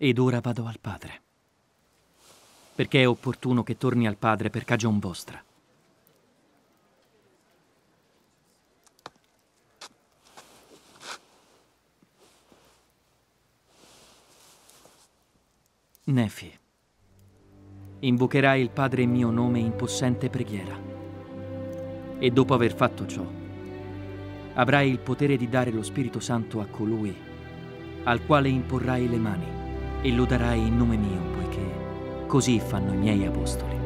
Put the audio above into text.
ed ora vado al Padre, perché è opportuno che torni al Padre per cagion vostra. Nefi, invocherai il Padre in mio nome in possente preghiera, e dopo aver fatto ciò, avrai il potere di dare lo Spirito Santo a colui al quale imporrai le mani e lo darai in nome mio, poiché così fanno i miei apostoli.